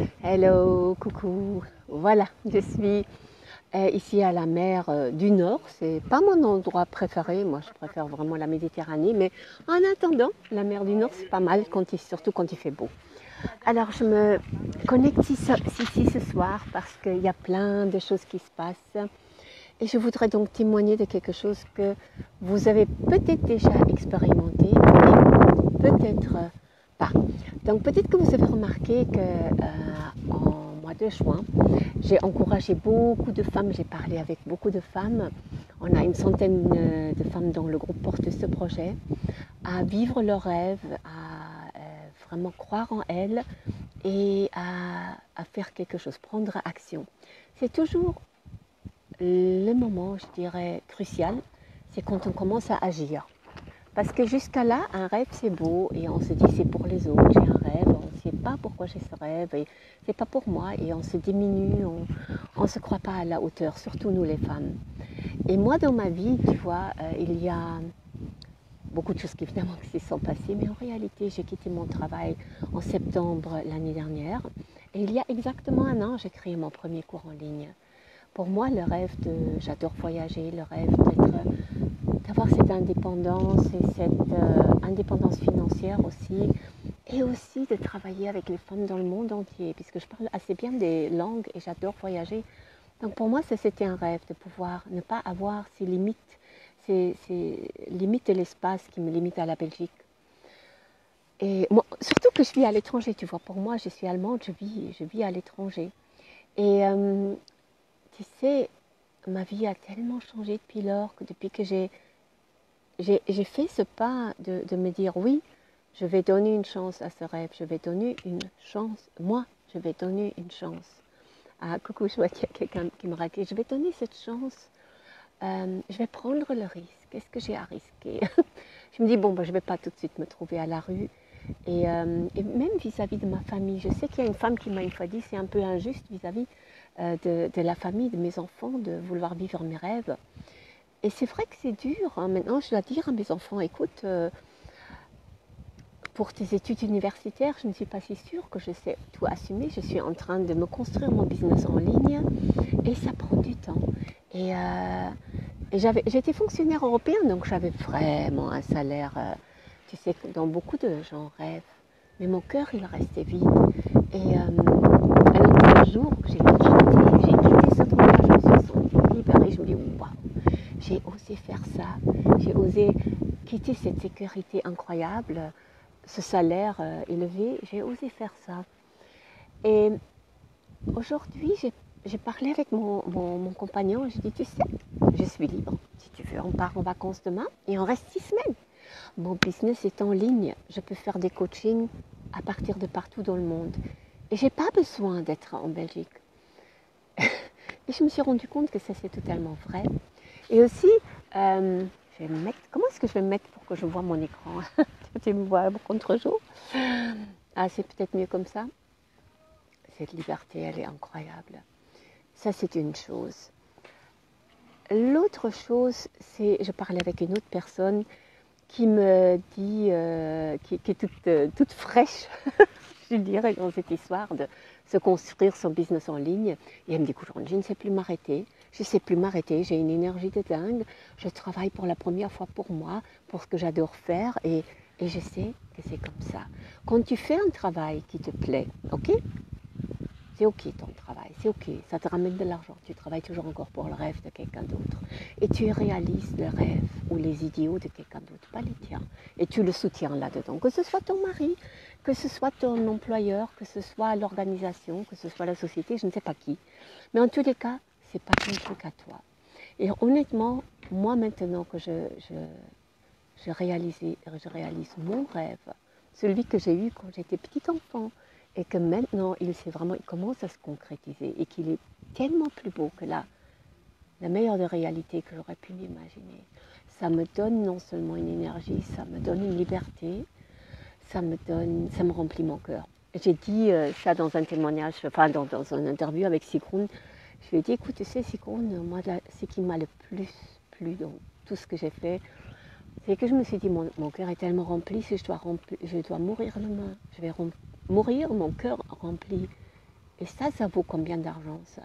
Hello, coucou. Voilà, je suis ici à la mer du Nord. C'est pas mon endroit préféré. Moi, je préfère vraiment la Méditerranée. Mais en attendant, la mer du Nord, c'est pas mal, surtout quand il fait beau. Alors, je me connecte ici ce soir parce qu'il y a plein de choses qui se passent. Et je voudrais donc témoigner de quelque chose que vous avez peut-être déjà expérimenté, mais peut-être pas. Donc peut-être que vous avez remarqué que en mois de juin, j'ai encouragé beaucoup de femmes, j'ai parlé avec beaucoup de femmes. On a une centaine de femmes dont le groupe porte ce projet, à vivre leurs rêves, à vraiment croire en elles et à faire quelque chose, prendre action. C'est toujours le moment, je dirais, crucial, c'est quand on commence à agir. Parce que jusqu'à là, un rêve c'est beau et on se dit c'est pour les autres, j'ai un rêve, on ne sait pas pourquoi j'ai ce rêve et c'est pas pour moi et on se diminue, on ne se croit pas à la hauteur, surtout nous les femmes. Et moi dans ma vie, tu vois, il y a beaucoup de choses qui évidemment qui se sont passées, mais en réalité j'ai quitté mon travail en septembre l'année dernière et il y a exactement un an j'ai créé mon premier cours en ligne. Pour moi, le rêve j'adore voyager, le rêve d'avoir cette indépendance et cette indépendance financière aussi, et aussi de travailler avec les femmes dans le monde entier, puisque je parle assez bien des langues et j'adore voyager. Donc pour moi, c'était un rêve de pouvoir ne pas avoir ces limites, ces limites de l'espace qui me limitent à la Belgique. Et moi, surtout que je vis à l'étranger, tu vois, pour moi, je suis allemande, je vis à l'étranger. Et tu sais, ma vie a tellement changé depuis lors, que depuis que j'ai fait ce pas de me dire oui, je vais donner une chance à ce rêve, je vais donner une chance, moi, je vais donner une chance. Ah, coucou, je vois qu'il y a quelqu'un qui me raconte, je vais donner cette chance, je vais prendre le risque, qu'est-ce que j'ai à risquer? Je me dis, bon, ben, je ne vais pas tout de suite me trouver à la rue. Et même vis-à-vis de ma famille, je sais qu'il y a une femme qui m'a une fois dit, c'est un peu injuste vis-à-vis de la famille, de mes enfants, de vouloir vivre mes rêves. Et c'est vrai que c'est dur. Hein. Maintenant, je dois dire à mes enfants, écoute, pour tes études universitaires, je ne suis pas si sûre que je sais tout assumer. Je suis en train de me construire mon business en ligne et ça prend du temps. Et j'étais fonctionnaire européen, donc j'avais vraiment un salaire, tu sais, dont beaucoup de gens rêvent. Mais mon cœur, il restait vide. Et alors, un jour, j'ai quitté cet endroit, je me suis sentie libérée. Je me dis, waouh, j'ai osé faire ça. J'ai osé quitter cette sécurité incroyable, ce salaire élevé. J'ai osé faire ça. Et aujourd'hui, j'ai parlé avec mon compagnon et j'ai dit, tu sais, je suis libre. Si tu veux, on part en vacances demain et on reste 6 semaines. Mon business est en ligne. Je peux faire des coachings à partir de partout dans le monde. Et je n'ai pas besoin d'être en Belgique. Et je me suis rendu compte que ça, c'est totalement vrai. Et aussi, je vais me mettre, comment est-ce que je vais me mettre pour que je vois mon écran? Tu me vois contre-jour. Ah, c'est peut-être mieux comme ça. Cette liberté, elle est incroyable. Ça, c'est une chose. L'autre chose, c'est, je parlais avec une autre personne qui me dit, qui est toute fraîche, je dirais, dans cette histoire de se construire son business en ligne. Et elle me dit, écoute, je ne sais plus m'arrêter. Je ne sais plus m'arrêter, j'ai une énergie de dingue. Je travaille pour la première fois pour moi, pour ce que j'adore faire. Et je sais que c'est comme ça. Quand tu fais un travail qui te plaît, ok? C'est ok ton travail, c'est ok, ça te ramène de l'argent, tu travailles toujours encore pour le rêve de quelqu'un d'autre. Et tu réalises le rêve ou les idéaux de quelqu'un d'autre, pas les tiens. Et tu le soutiens là-dedans, que ce soit ton mari, que ce soit ton employeur, que ce soit l'organisation, que ce soit la société, je ne sais pas qui. Mais en tous les cas, c'est pas ton truc à toi. Et honnêtement, moi maintenant que je réalise mon rêve, celui que j'ai eu quand j'étais petit enfant, et que maintenant il commence à se concrétiser et qu'il est tellement plus beau que la meilleure de réalité que j'aurais pu m'imaginer. Ça me donne non seulement une énergie, ça me donne une liberté, ça me remplit mon cœur. J'ai dit ça dans un témoignage, enfin dans une interview avec Sigrun. Je lui ai dit, écoute, tu sais Sigrun, moi ce qui m'a le plus plu dans tout ce que j'ai fait, c'est que je me suis dit, mon cœur est tellement rempli, si je dois mourir demain, je vais mourir, mon cœur rempli Et ça vaut combien d'argent, ça?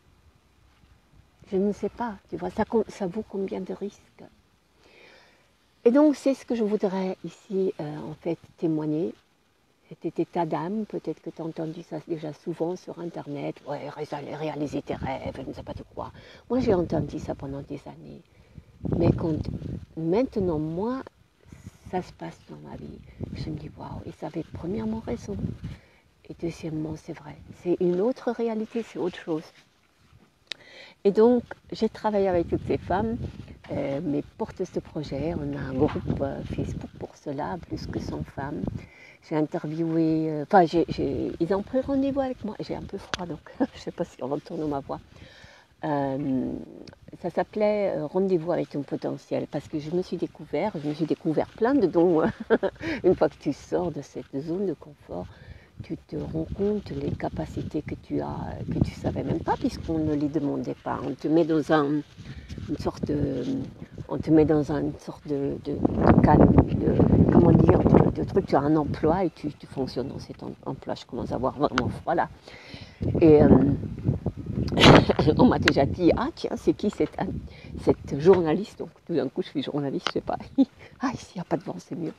Je ne sais pas, tu vois, ça vaut combien de risques? Et donc, c'est ce que je voudrais ici, en fait, témoigner. Cet état d'âme, peut-être que tu as entendu ça déjà souvent sur Internet, ouais, réaliser tes rêves, je ne sais pas de quoi. Moi, j'ai entendu ça pendant des années. Mais quand maintenant, moi, ça se passe dans ma vie, je me dis, waouh, et ça avait premièrement raison. Et deuxièmement, c'est vrai. C'est une autre réalité, c'est autre chose. Et donc, j'ai travaillé avec toutes ces femmes, mais portent ce projet. On a un groupe Facebook pour cela, plus que 100 femmes. J'ai interviewé, ils ont pris rendez-vous avec moi. J'ai un peu froid, donc je ne sais pas si on retourne ma voix. Ça s'appelait Rendez-vous avec ton potentiel, parce que je me suis découvert plein de dons. Une fois que tu sors de cette zone de confort, tu te rends compte les capacités que tu as, que tu ne savais même pas, puisqu'on ne les demandait pas. On te met dans une sorte de comment dire, de truc, tu as un emploi et tu fonctionnes dans cet emploi. Je commence à avoir vraiment froid là. Et on m'a déjà dit, ah tiens, c'est qui cette journaliste? Donc tout d'un coup, je suis journaliste, je sais pas. Ah, ici, il n'y a pas de vent, c'est mieux.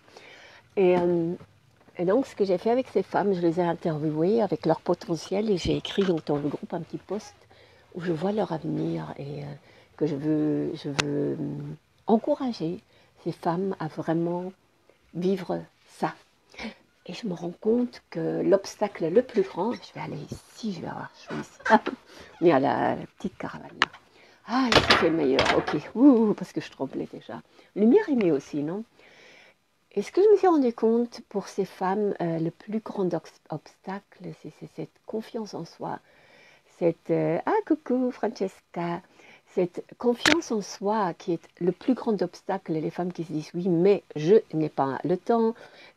Et donc, ce que j'ai fait avec ces femmes, je les ai interviewées avec leur potentiel et j'ai écrit donc dans le groupe un petit post où je vois leur avenir et que je veux encourager ces femmes à vraiment vivre ça. Et je me rends compte que l'obstacle le plus grand, je vais aller ici, je vais avoir chaud ici, mais à la petite caravane là. Ah, ici c'est meilleur, ok, parce que je tremblais déjà. Lumière aimée aussi, non? Et ce que je me suis rendu compte pour ces femmes, le plus grand obstacle, c'est cette confiance en soi. Ah, coucou Francesca, cette confiance en soi qui est le plus grand obstacle. Les femmes qui se disent oui, mais je n'ai pas le temps,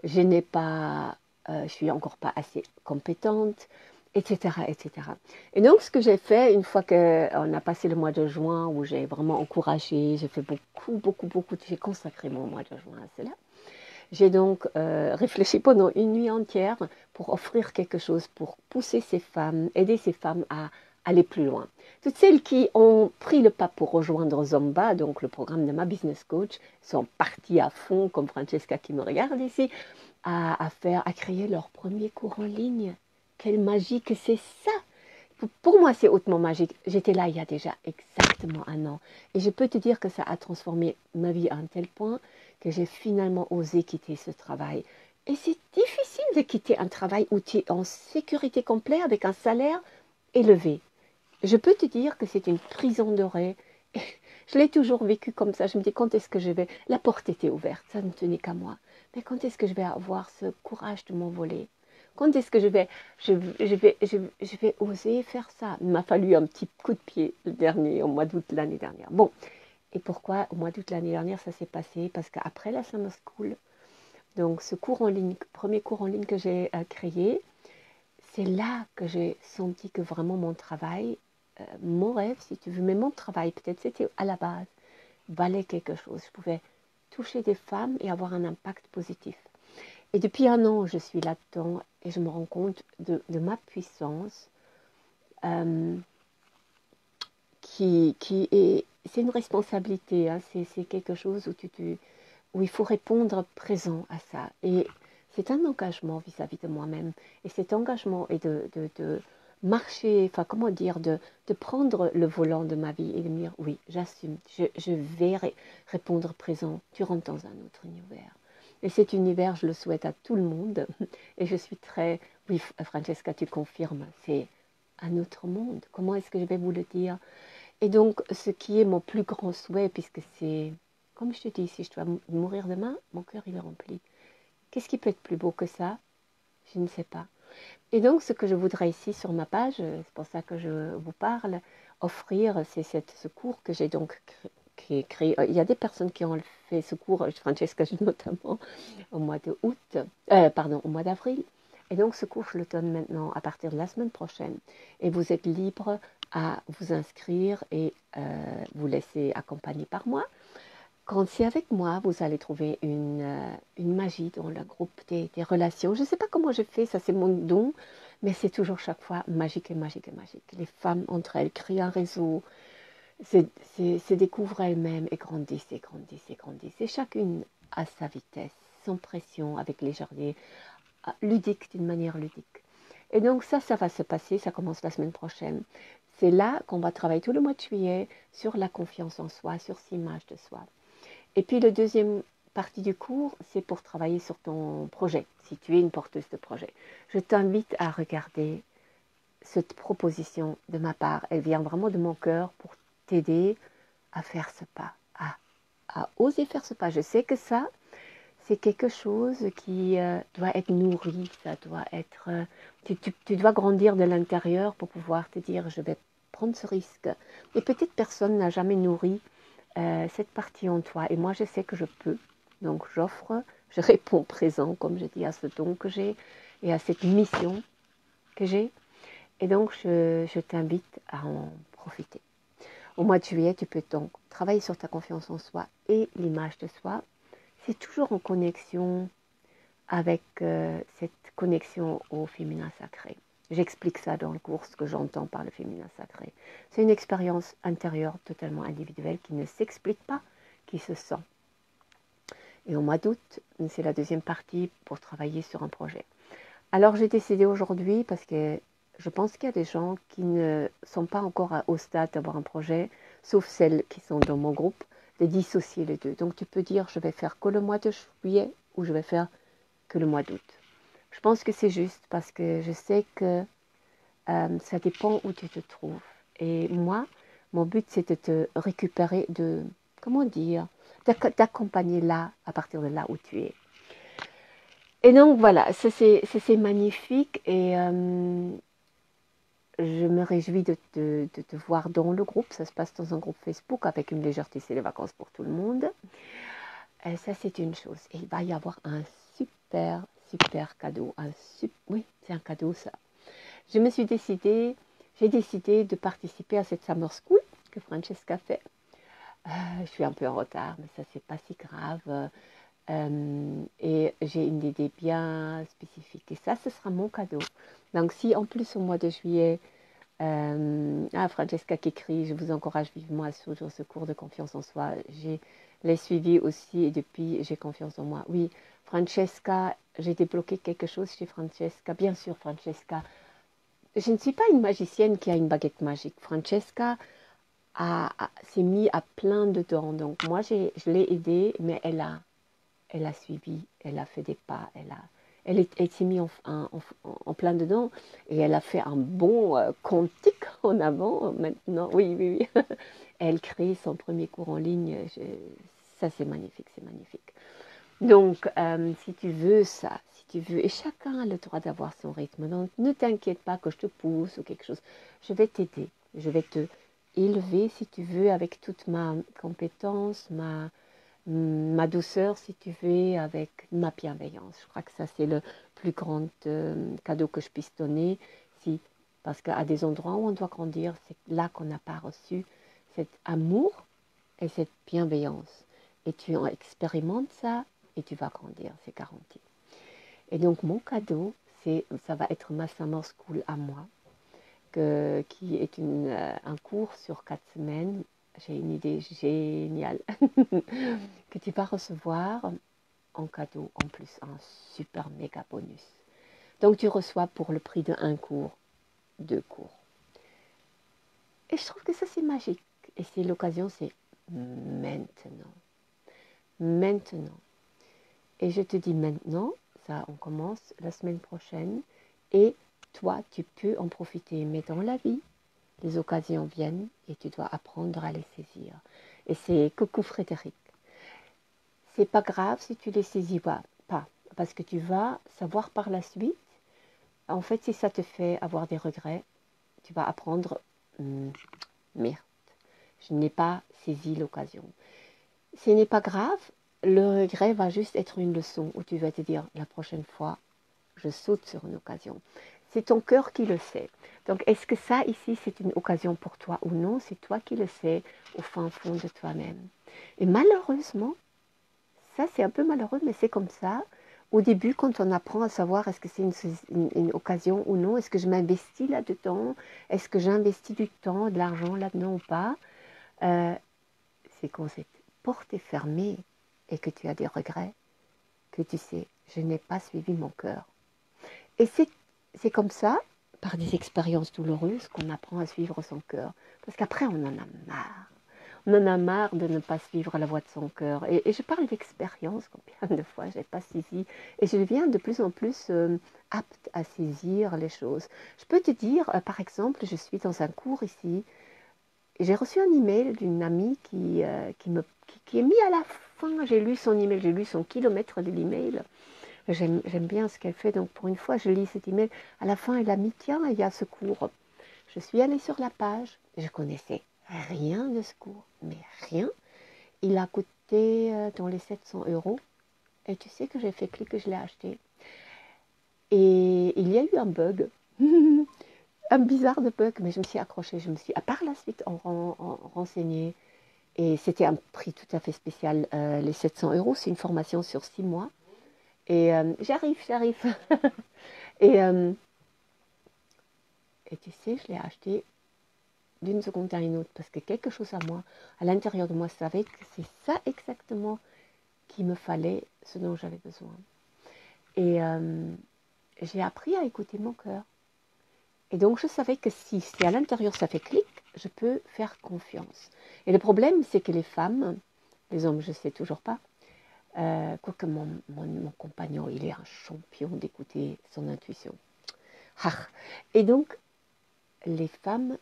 je suis encore pas assez compétente, etc., etc. Et donc, ce que j'ai fait, une fois qu'on a passé le mois de juin, où j'ai vraiment encouragé, j'ai fait beaucoup, j'ai consacré mon mois de juin à cela. J'ai donc réfléchi pendant une nuit entière pour offrir quelque chose, pour pousser ces femmes, aider ces femmes à aller plus loin. Toutes celles qui ont pris le pas pour rejoindre Zomba, donc le programme de ma business coach, sont parties à fond, comme Francesca qui me regarde ici, à créer leur premier cours en ligne. Quelle magie que c'est ça! Pour moi, c'est hautement magique. J'étais là il y a déjà exactement un an. Et je peux te dire que ça a transformé ma vie à un tel point que j'ai finalement osé quitter ce travail. Et c'est difficile de quitter un travail où tu es en sécurité complète avec un salaire élevé. Je peux te dire que c'est une prison dorée. Je l'ai toujours vécu comme ça. Je me dis, quand est-ce que je vais... La porte était ouverte, ça ne tenait qu'à moi. Mais quand est-ce que je vais avoir ce courage de m'envoler? Quand est-ce que je vais oser faire ça? Il m'a fallu un petit coup de pied le dernier, au mois d'août l'année dernière. Bon, et pourquoi au mois d'août l'année dernière ça s'est passé? Parce qu'après la Summer School, donc ce cours en ligne, premier cours en ligne que j'ai créé, c'est là que j'ai senti que vraiment mon travail, mon rêve si tu veux, mais mon travail peut-être c'était à la base, valait quelque chose. Je pouvais toucher des femmes et avoir un impact positif. Et depuis un an, je suis là-dedans et je me rends compte de ma puissance euh, qui est... C'est une responsabilité, hein, c'est quelque chose où il faut répondre présent à ça. Et c'est un engagement vis-à-vis de moi-même. Et cet engagement est de marcher, enfin comment dire, de prendre le volant de ma vie et de me dire, oui, j'assume, je vais répondre présent. Tu rentres dans un autre univers. Et cet univers, je le souhaite à tout le monde. Et je suis très... Oui, Francesca, tu confirmes, c'est un autre monde. Comment est-ce que je vais vous le dire? Et donc, ce qui est mon plus grand souhait, puisque c'est... Comme je te dis, si je dois mourir demain, mon cœur, il est rempli. Qu'est-ce qui peut être plus beau que ça? Je ne sais pas. Et donc, ce que je voudrais ici sur ma page, c'est pour ça que je vous parle, offrir, c'est ce cours que j'ai donc créé. Il y a des personnes qui ont fait ce cours, Francesca notamment, au mois d'août, pardon, au mois d'avril. Et donc, ce cours, je le donne maintenant à partir de la semaine prochaine. Et vous êtes libre à vous inscrire et vous laisser accompagner par moi. Quand c'est avec moi, vous allez trouver une magie dans le groupe des relations. Je ne sais pas comment je fais, ça c'est mon don, mais c'est toujours chaque fois magique et magique et magique. Les femmes entre elles créent un réseau, se découvrent elles-mêmes et grandissent et grandissent et grandissent. Et chacune à sa vitesse, sans pression, avec légèreté, ludique, d'une manière ludique. Et donc ça va se passer, ça commence la semaine prochaine. C'est là qu'on va travailler tout le mois de juillet sur la confiance en soi, sur cette image de soi. Et puis le deuxième partie du cours, c'est pour travailler sur ton projet, si tu es une porteuse de projet. Je t'invite à regarder cette proposition de ma part. Elle vient vraiment de mon cœur pour t'aider à faire ce pas, à oser faire ce pas. Je sais que ça, c'est quelque chose qui doit être nourri, ça doit être... tu dois grandir de l'intérieur pour pouvoir te dire, je vais prendre ce risque. Et peut-être personne n'a jamais nourri cette partie en toi. Et moi, je sais que je peux. Donc, j'offre, je réponds présent, comme je dis, à ce don que j'ai et à cette mission que j'ai. Et donc, je t'invite à en profiter. Au mois de juillet, tu peux donc travailler sur ta confiance en soi et l'image de soi. C'est toujours en connexion avec cette connexion au féminin sacré. J'explique ça dans le cours, ce que j'entends par le féminin sacré. C'est une expérience intérieure totalement individuelle qui ne s'explique pas, qui se sent. Et au mois d'août, c'est la deuxième partie pour travailler sur un projet. Alors j'ai décidé aujourd'hui, parce que je pense qu'il y a des gens qui ne sont pas encore au stade d'avoir un projet, sauf celles qui sont dans mon groupe, de dissocier les deux. Donc tu peux dire, je vais faire que le mois de juillet ou je vais faire que le mois d'août. Je pense que c'est juste parce que je sais que ça dépend où tu te trouves. Et moi, mon but, c'est de te récupérer, comment dire, d'accompagner là, à partir de là où tu es. Et donc voilà, ça c'est magnifique et je me réjouis de te voir dans le groupe. Ça se passe dans un groupe Facebook avec une légèreté, c'est les vacances pour tout le monde. Et ça c'est une chose. Et il va y avoir un super cadeau. Oui, c'est un cadeau ça. J'ai décidé de participer à cette Summer School que Francesca fait. Je suis un peu en retard, mais ça c'est pas si grave. Et j'ai une idée bien spécifique. Et ça, ce sera mon cadeau. Donc si en plus au mois de juillet, Francesca qui écrit, je vous encourage vivement à suivre ce cours de confiance en soi. Je l'ai suivi aussi et depuis, j'ai confiance en moi. Oui, Francesca, j'ai débloqué quelque chose chez Francesca. Bien sûr, Francesca, je ne suis pas une magicienne qui a une baguette magique. Francesca s'est mise à plein dedans. Donc moi, je l'ai aidée, mais elle a suivi, elle a fait des pas, elle s'est mise en plein dedans et elle a fait un bon quantique en avant maintenant. Oui, oui, oui. Elle crée son premier cours en ligne. Ça, c'est magnifique, c'est magnifique. Donc, si tu veux ça, si tu veux, et chacun a le droit d'avoir son rythme, donc ne t'inquiète pas que je te pousse ou quelque chose. Je vais t'aider, je vais te élever, si tu veux, avec toute ma compétence, ma douceur, si tu veux, avec ma bienveillance. Je crois que ça, c'est le plus grand cadeau que je puisse donner. Parce qu'à des endroits où on doit grandir, c'est là qu'on n'a pas reçu cet amour et cette bienveillance. Et tu en expérimentes ça et tu vas grandir, c'est garanti. Et donc, mon cadeau, ça va être ma Summer School à moi, qui est un cours sur 4 semaines. J'ai une idée géniale que tu vas recevoir en cadeau, en plus, un super méga bonus. Donc, tu reçois pour le prix d'un cours, 2 cours. Et je trouve que ça, c'est magique. Et c'est l'occasion, c'est maintenant. Maintenant. Et je te dis maintenant, ça, on commence la semaine prochaine. Et toi, tu peux en profiter. Mais dans la vie, les occasions viennent et tu dois apprendre à les saisir. Et c'est coucou Frédéric. C'est pas grave si tu les saisis pas, parce que tu vas savoir par la suite. En fait, si ça te fait avoir des regrets, tu vas apprendre, merde, je n'ai pas saisi l'occasion. Ce n'est pas grave, le regret va juste être une leçon où tu vas te dire, la prochaine fois, je saute sur une occasion. C'est ton cœur qui le sait. Donc, est-ce que ça, ici, c'est une occasion pour toi ou non? C'est toi qui le sais au fin fond de toi-même. Et malheureusement, ça, c'est un peu malheureux, mais c'est comme ça, au début, quand on apprend à savoir est-ce que c'est une occasion ou non, est-ce que je m'investis là-dedans, est-ce que j'investis du temps, de l'argent là-dedans ou pas, euh, c'est quand cette porte est fermée et que tu as des regrets, que tu sais, je n'ai pas suivi mon cœur. Et c'est comme ça, par des expériences douloureuses, qu'on apprend à suivre son cœur. Parce qu'après, on en a marre. On en a marre de ne pas suivre la voie de son cœur. Et je parle d'expérience, combien de fois je n'ai pas saisi. Et je deviens de plus en plus apte à saisir les choses. Je peux te dire, par exemple, je suis dans un cours ici, et j'ai reçu un email d'une amie qui est mis à la fin. J'ai lu son email, j'ai lu son kilomètre de l'email. J'aime bien ce qu'elle fait, donc pour une fois, je lis cet email. À la fin, elle a mis, tiens, il y a ce cours. Je suis allée sur la page, je connaissais rien de ce cours, mais rien. Il a coûté dans les 700 euros. Et tu sais que j'ai fait clic et je l'ai acheté. Et il y a eu un bug, un bizarre de bug, mais je me suis accrochée. Je me suis, par la suite, renseignée. Et c'était un prix tout à fait spécial. Les 700 euros, c'est une formation sur 6 mois. Et j'arrive. et, et tu sais, je l'ai acheté d'une seconde à une autre parce que quelque chose à moi, à l'intérieur de moi, savait que c'est ça exactement qu'il me fallait, ce dont j'avais besoin. Et j'ai appris à écouter mon cœur. Et donc je savais que si à l'intérieur ça fait clic, je peux faire confiance. Et le problème, c'est que les femmes, les hommes, je ne sais toujours pas, quoique mon compagnon, il est un champion d'écouter son intuition. Et donc, les femmes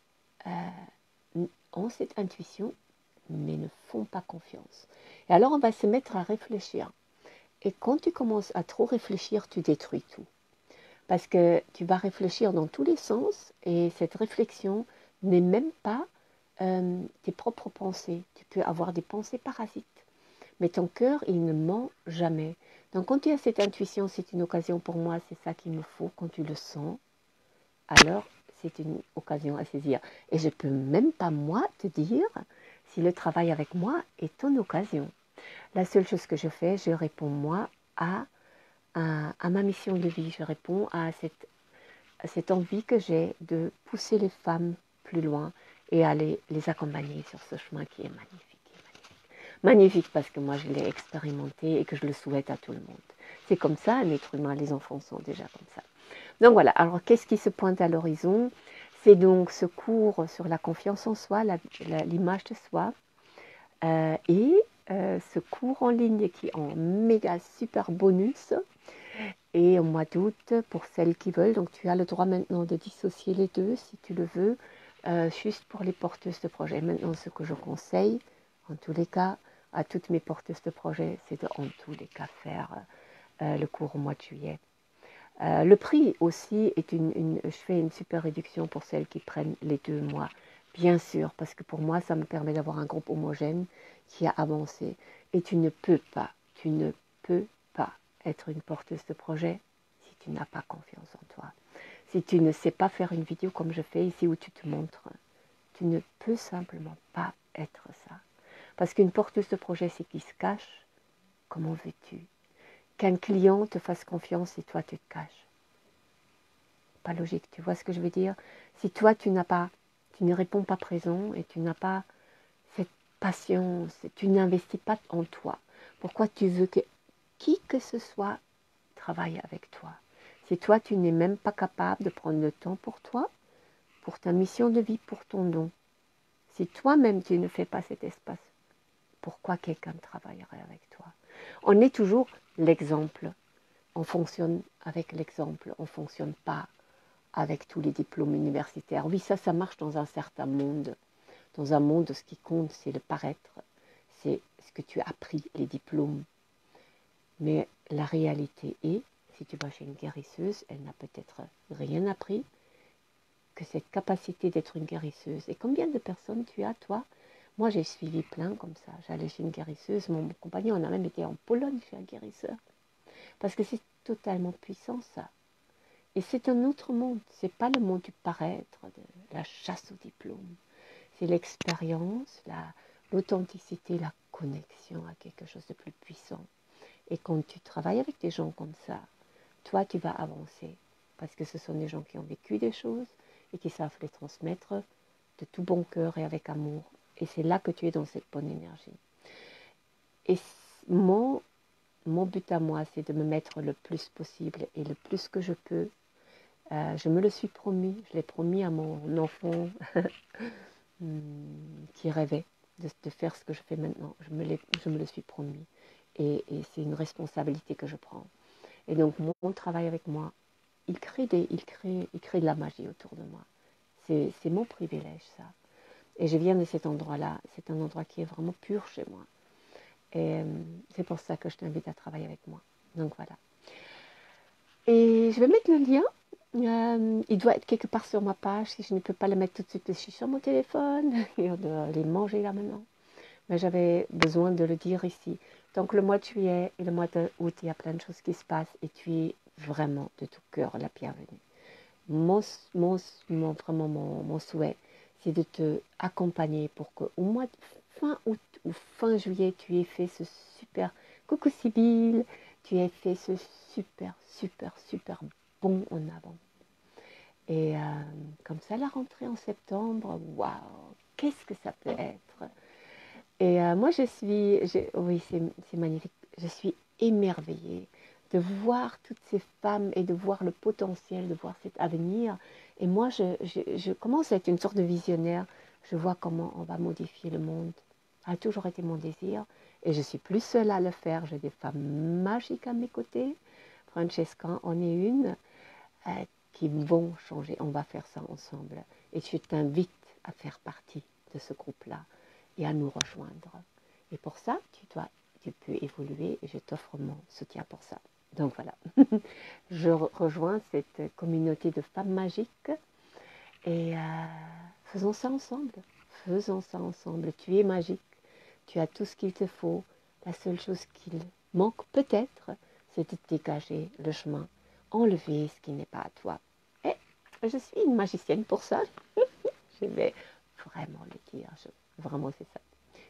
ont cette intuition, mais ne font pas confiance. Et alors, on va se mettre à réfléchir. Et quand tu commences à trop réfléchir, tu détruis tout. Parce que tu vas réfléchir dans tous les sens, et cette réflexion n'est même pas tes propres pensées. Tu peux avoir des pensées parasites. Mais ton cœur, il ne ment jamais. Donc, quand tu as cette intuition, c'est une occasion pour moi, c'est ça qu'il me faut. Quand tu le sens, alors c'est une occasion à saisir. Et je ne peux même pas, moi, te dire si le travail avec moi est une occasion. La seule chose que je fais, je réponds, moi, à ma mission de vie. Je réponds à cette envie que j'ai de pousser les femmes plus loin et à les accompagner sur ce chemin qui est magnifique. Magnifique parce que moi, je l'ai expérimenté et que je le souhaite à tout le monde. C'est comme ça, un être humain, les enfants sont déjà comme ça. Donc voilà, alors qu'est-ce qui se pointe à l'horizon? C'est donc ce cours sur la confiance en soi, l'image de soi, et ce cours en ligne qui est en méga super bonus. Et au mois d'août, pour celles qui veulent, donc tu as le droit maintenant de dissocier les deux si tu le veux, juste pour les porteuses de projet. Maintenant, ce que je conseille, en tous les cas, à toutes mes porteuses de projet, c'est de, en tous les cas, faire le cours au mois de juillet. Le prix aussi est je fais une super réduction pour celles qui prennent les 2 mois, bien sûr, parce que pour moi, ça me permet d'avoir un groupe homogène qui a avancé. Et tu ne peux pas être une porteuse de projet si tu n'as pas confiance en toi. Si tu ne sais pas faire une vidéo comme je fais ici où tu te montres, tu ne peux simplement pas être ça. Parce qu'une porteuse de projet, c'est qui se cache, comment veux-tu qu'un client te fasse confiance et toi tu te caches? Pas logique, tu vois ce que je veux dire? Si toi tu ne réponds pas présent et tu n'as pas cette patience, tu n'investis pas en toi, pourquoi tu veux que qui que ce soit travaille avec toi? Si toi tu n'es même pas capable de prendre le temps pour toi, pour ta mission de vie, pour ton don, si toi-même tu ne fais pas cet espace, pourquoi quelqu'un travaillerait avec toi? On est toujours l'exemple. On fonctionne avec l'exemple, on ne fonctionne pas avec tous les diplômes universitaires. Oui, ça marche dans un certain monde. Dans un monde, ce qui compte, c'est le paraître, c'est ce que tu as appris, les diplômes. Mais la réalité est, si tu vas chez une guérisseuse, elle n'a peut-être rien appris que cette capacité d'être une guérisseuse. Et combien de personnes tu as, toi? Moi, j'ai suivi plein comme ça. J'allais chez une guérisseuse, mon compagnon, on a même été en Pologne chez un guérisseur. Parce que c'est totalement puissant, ça. Et c'est un autre monde. Ce n'est pas le monde du paraître, de la chasse au diplôme. C'est l'expérience, l'authenticité, la connexion à quelque chose de plus puissant. Et quand tu travailles avec des gens comme ça, toi, tu vas avancer. Parce que ce sont des gens qui ont vécu des choses et qui savent les transmettre de tout bon cœur et avec amour. Et c'est là que tu es dans cette bonne énergie. Et mon but à moi, c'est de me mettre le plus possible et le plus que je peux. Je me le suis promis, je l'ai promis à mon enfant qui rêvait de faire ce que je fais maintenant. Je me le suis promis. Et c'est une responsabilité que je prends. Et donc, mon travail avec moi, il crée de la magie autour de moi. C'est mon privilège, ça. Et je viens de cet endroit-là. C'est un endroit qui est vraiment pur chez moi. Et c'est pour ça que je t'invite à travailler avec moi. Donc voilà. Et je vais mettre le lien. Il doit être quelque part sur ma page. Si je ne peux pas le mettre tout de suite, je suis sur mon téléphone. Et on doit aller manger là maintenant. Mais j'avais besoin de le dire ici. Donc le mois de juillet et le mois d'août, il y a plein de choses qui se passent. Et tu es vraiment de tout cœur la bienvenue. Vraiment mon souhait, c'est de te accompagner pour qu'au mois de fin août ou fin juillet, tu aies fait ce super, coucou Sibylle, tu aies fait ce super bon en avant. Et comme ça, la rentrée en septembre, waouh, qu'est-ce que ça peut être. Et moi, oui, c'est magnifique, je suis émerveillée de voir toutes ces femmes et de voir le potentiel, de voir cet avenir. Et moi, je commence à être une sorte de visionnaire. Je vois comment on va modifier le monde. Ça a toujours été mon désir. Et je suis plus seule à le faire. J'ai des femmes magiques à mes côtés. Francesca en est une qui vont changer. On va faire ça ensemble. Et je t'invite à faire partie de ce groupe-là et à nous rejoindre. Et pour ça, tu peux évoluer et je t'offre mon soutien pour ça. Donc voilà, je rejoins cette communauté de femmes magiques et faisons ça ensemble. Faisons ça ensemble. Tu es magique, tu as tout ce qu'il te faut. La seule chose qu'il manque peut-être, c'est de dégager le chemin, enlever ce qui n'est pas à toi. Et je suis une magicienne pour ça. Je vais vraiment le dire. Vraiment, c'est ça.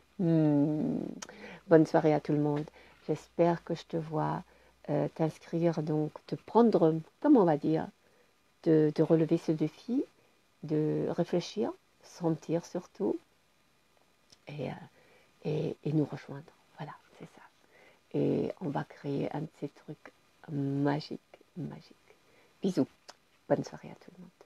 Bonne soirée à tout le monde. J'espère que je te vois t'inscrire, donc te prendre, comment on va dire, de relever ce défi, de réfléchir, sentir surtout, et, et nous rejoindre. Voilà, c'est ça. Et on va créer un de ces trucs magiques. Bisous. Bonne soirée à tout le monde.